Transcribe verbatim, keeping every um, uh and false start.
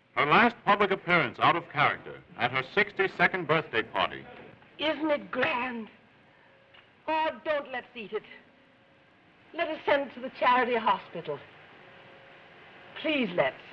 Her last public appearance out of character at her sixty-second birthday party. Isn't it grand? Oh, don't let's eat it. Let us send it to the charity hospital. Please let's.